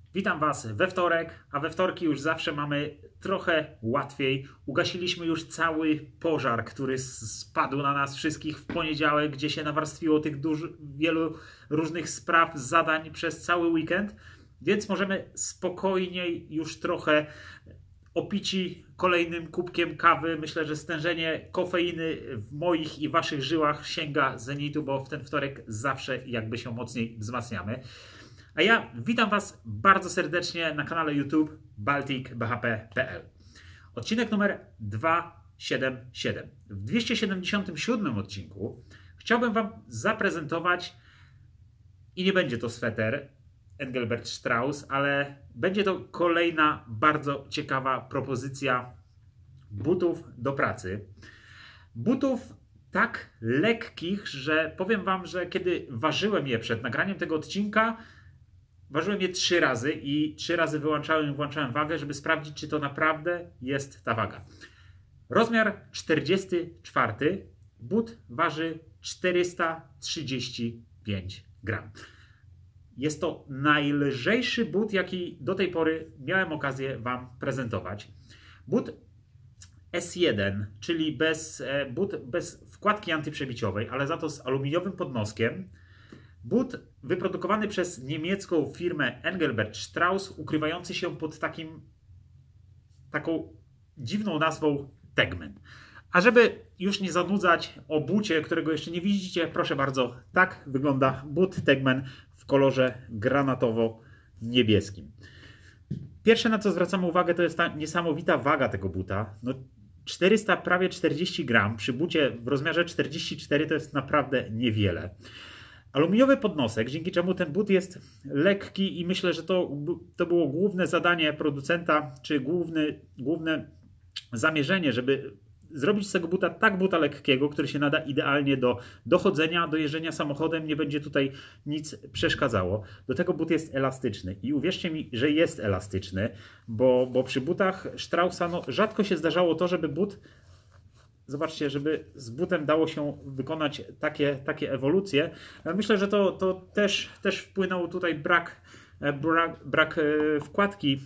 Witam Was we wtorek, a we wtorki już zawsze mamy trochę łatwiej. Ugasiliśmy już cały pożar, który spadł na nas wszystkich w poniedziałek, gdzie się nawarstwiło tych wielu różnych spraw, zadań przez cały weekend, więc możemy spokojniej już trochę opici kolejnym kubkiem kawy. Myślę, że stężenie kofeiny w moich i Waszych żyłach sięga zenitu, bo w ten wtorek zawsze jakby się mocniej wzmacniamy. A ja witam Was bardzo serdecznie na kanale YouTube balticbhp.pl. Odcinek numer 277. W 277 odcinku chciałbym Wam zaprezentować, i nie będzie to sweter Engelbert Strauss, ale będzie to kolejna bardzo ciekawa propozycja butów do pracy. Butów tak lekkich, że powiem Wam, że kiedy ważyłem je przed nagraniem tego odcinka, ważyłem je 3 razy i 3 razy wyłączałem i włączałem wagę, żeby sprawdzić, czy to naprawdę jest ta waga. Rozmiar 44. But waży 435 gram. Jest to najlżejszy but, jaki do tej pory miałem okazję Wam prezentować. But S1, czyli but bez wkładki antyprzebiciowej, ale za to z aluminiowym podnoskiem. But wyprodukowany przez niemiecką firmę Engelbert Strauss, ukrywający się pod taką dziwną nazwą Tegman. A żeby już nie zanudzać o bucie, którego jeszcze nie widzicie, proszę bardzo, tak wygląda but Tegman w kolorze granatowo-niebieskim. Pierwsze, na co zwracamy uwagę, to jest ta niesamowita waga tego buta. No, 400, prawie 40 gram. Przy bucie w rozmiarze 44 to jest naprawdę niewiele. Aluminiowy podnosek, dzięki czemu ten but jest lekki i myślę, że to było główne zadanie producenta, czy główne zamierzenie, żeby zrobić z tego buta buta lekkiego, który się nada idealnie do chodzenia, do jeżdżenia samochodem, nie będzie tutaj nic przeszkadzało. Do tego but jest elastyczny i uwierzcie mi, że jest elastyczny, bo przy butach Straussa rzadko się zdarzało to, żeby but... Zobaczcie, żeby z butem dało się wykonać takie ewolucje. Myślę, że to też wpłynął tutaj brak wkładki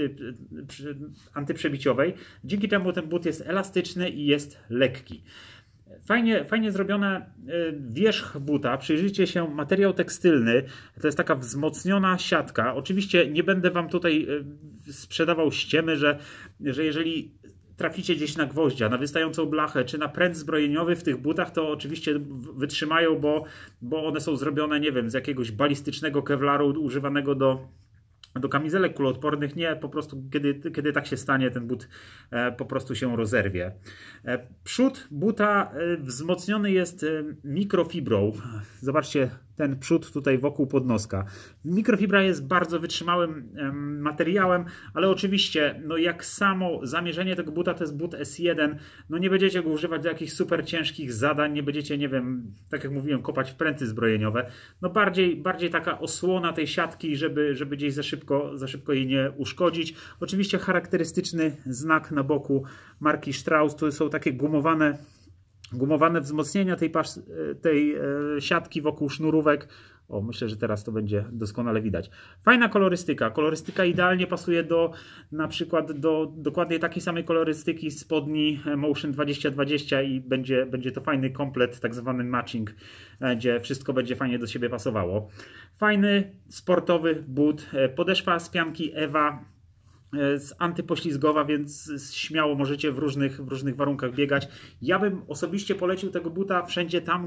antyprzebiciowej, dzięki czemu ten but jest elastyczny i jest lekki. Fajnie zrobione wierzch buta. Przyjrzyjcie się, materiał tekstylny. To jest taka wzmocniona siatka. Oczywiście nie będę Wam tutaj sprzedawał ściemy, że jeżeli traficie gdzieś na gwoździa, na wystającą blachę, czy na pręt zbrojeniowy w tych butach, to oczywiście wytrzymają, bo one są zrobione, nie wiem, z jakiegoś balistycznego kevlaru używanego do kamizelek kuloodpornych. Nie, po prostu kiedy tak się stanie, ten but po prostu się rozerwie. Przód buta wzmocniony jest mikrofibrą. Zobaczcie ten przód tutaj wokół podnoska. Mikrofibra jest bardzo wytrzymałym materiałem, ale oczywiście, no jak samo zamierzenie tego buta to jest but S1, no nie będziecie go używać do jakichś super ciężkich zadań, nie będziecie, nie wiem, tak jak mówiłem, kopać w pręty zbrojeniowe. No bardziej taka osłona tej siatki, żeby gdzieś za szybko jej nie uszkodzić. Oczywiście charakterystyczny znak na boku marki Strauss, to są takie gumowane wzmocnienia tej siatki wokół sznurówek. O, myślę, że teraz to będzie doskonale widać. Fajna kolorystyka. Kolorystyka idealnie pasuje na przykład do dokładnie takiej samej kolorystyki spodni Motion 2020 i będzie to fajny komplet, tak zwany matching, gdzie wszystko będzie fajnie do siebie pasowało. Fajny, sportowy but. Podeszwa z pianki Ewa, antypoślizgowa, więc śmiało możecie w różnych warunkach biegać. Ja bym osobiście polecił tego buta wszędzie tam,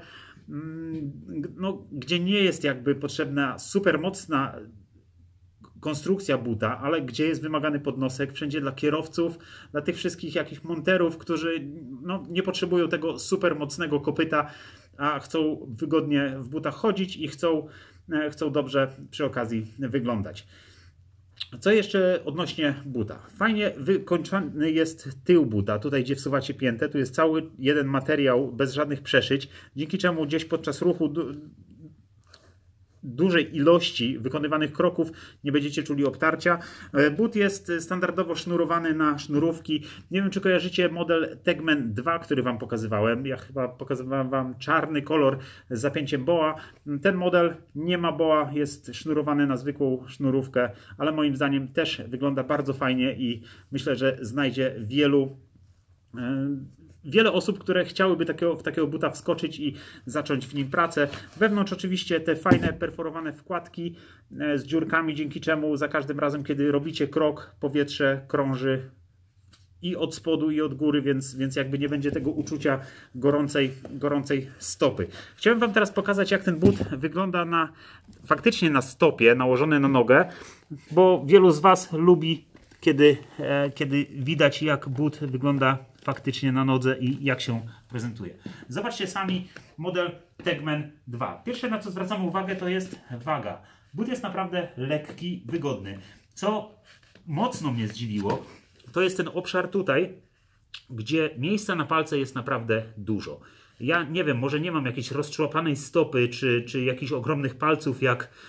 gdzie nie jest jakby potrzebna super mocna konstrukcja buta, ale gdzie jest wymagany podnosek, wszędzie dla kierowców, dla tych wszystkich jakichś monterów, którzy nie potrzebują tego super mocnego kopyta, a chcą wygodnie w butach chodzić i chcą dobrze przy okazji wyglądać. Co jeszcze odnośnie buta? Fajnie wykończony jest tył buta, tutaj gdzie wsuwacie piętę, tu jest cały jeden materiał bez żadnych przeszyć, dzięki czemu gdzieś podczas ruchu dużej ilości wykonywanych kroków nie będziecie czuli obtarcia. But jest standardowo sznurowany na sznurówki. Nie wiem, czy kojarzycie model Tegman 2, który Wam pokazywałem. Ja chyba pokazywałem Wam czarny kolor z zapięciem boa. Ten model nie ma boa, jest sznurowany na zwykłą sznurówkę, ale moim zdaniem też wygląda bardzo fajnie i myślę, że znajdzie wiele osób, które chciałyby w takiego buta wskoczyć i zacząć w nim pracę. Wewnątrz oczywiście te fajne perforowane wkładki z dziurkami, dzięki czemu za każdym razem, kiedy robicie krok, powietrze krąży i od spodu, i od góry, więc jakby nie będzie tego uczucia gorącej stopy. Chciałem Wam teraz pokazać, jak ten but wygląda faktycznie na stopie, nałożony na nogę, bo wielu z Was lubi, kiedy widać, jak but wygląda faktycznie na nodze i jak się prezentuje. Zobaczcie sami model Tegman 2. Pierwsze, na co zwracamy uwagę, to jest waga. But jest naprawdę lekki, wygodny. Co mocno mnie zdziwiło, to jest ten obszar tutaj, gdzie miejsca na palce jest naprawdę dużo. Ja nie wiem, może nie mam jakiejś rozczłapanej stopy, czy jakichś ogromnych palców,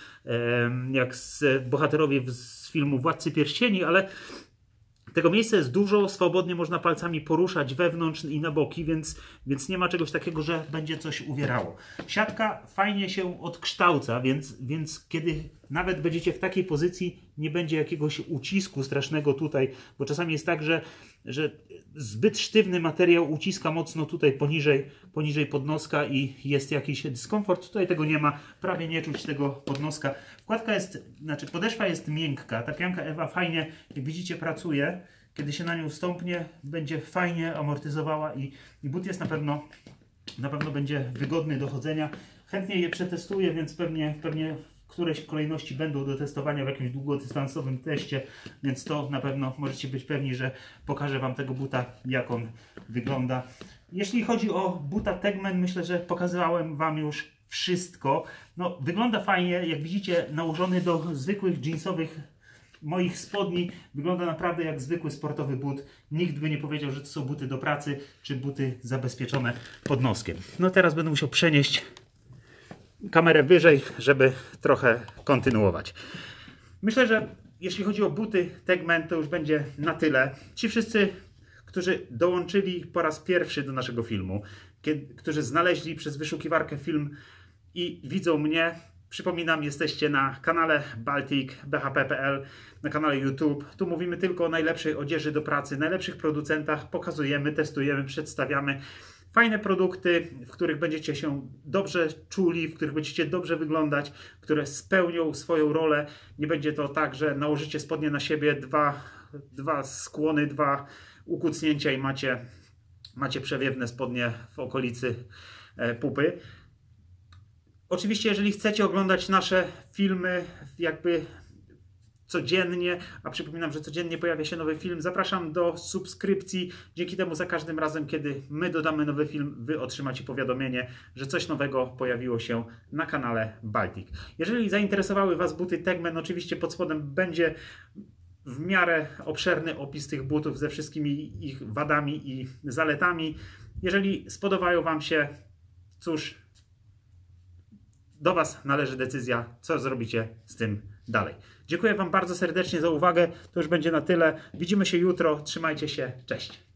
jak bohaterowie z filmu Władcy Pierścieni, ale tego miejsca jest dużo, swobodnie można palcami poruszać wewnątrz i na boki, więc nie ma czegoś takiego, że będzie coś uwierało. Siatka fajnie się odkształca, więc kiedy nawet będziecie w takiej pozycji, nie będzie jakiegoś ucisku strasznego tutaj, bo czasami jest tak, że zbyt sztywny materiał uciska mocno tutaj poniżej podnoska i jest jakiś dyskomfort. Tutaj tego nie ma, prawie nie czuć tego podnoska. Podeszwa jest miękka. Ta pianka Ewa fajnie, jak widzicie, pracuje. Kiedy się na nią stąpnie, będzie fajnie amortyzowała i but jest na pewno będzie wygodny do chodzenia. Chętnie je przetestuję, więc pewnie któreś w kolejności będą do testowania w jakimś długodystansowym teście, więc to na pewno możecie być pewni, że pokażę Wam tego buta, jak on wygląda. Jeśli chodzi o buta Tegman, myślę, że pokazywałem Wam już wszystko. No, wygląda fajnie, jak widzicie, nałożony do zwykłych jeansowych moich spodni, wygląda naprawdę jak zwykły sportowy but. Nikt by nie powiedział, że to są buty do pracy, czy buty zabezpieczone podnoskiem. No teraz będę musiał przenieść kamerę wyżej, żeby trochę kontynuować. Myślę, że jeśli chodzi o buty Tegman, to już będzie na tyle. Ci wszyscy, którzy dołączyli po raz pierwszy do naszego filmu, którzy znaleźli przez wyszukiwarkę film i widzą mnie, przypominam, jesteście na kanale Baltic BHP.pl, na kanale YouTube. Tu mówimy tylko o najlepszej odzieży do pracy, najlepszych producentach, pokazujemy, testujemy, przedstawiamy fajne produkty, w których będziecie się dobrze czuli, w których będziecie dobrze wyglądać, które spełnią swoją rolę. Nie będzie to tak, że nałożycie spodnie na siebie, dwa skłony, dwa ukucnięcia i macie przewiewne spodnie w okolicy pupy. Oczywiście, jeżeli chcecie oglądać nasze filmy jakby codziennie, a przypominam, że codziennie pojawia się nowy film, zapraszam do subskrypcji. Dzięki temu za każdym razem, kiedy my dodamy nowy film, Wy otrzymacie powiadomienie, że coś nowego pojawiło się na kanale Baltic. Jeżeli zainteresowały Was buty Tegman, oczywiście pod spodem będzie w miarę obszerny opis tych butów ze wszystkimi ich wadami i zaletami. Jeżeli spodobają Wam się, cóż, do Was należy decyzja, co zrobicie z tym dalej. Dziękuję Wam bardzo serdecznie za uwagę. To już będzie na tyle. Widzimy się jutro. Trzymajcie się. Cześć.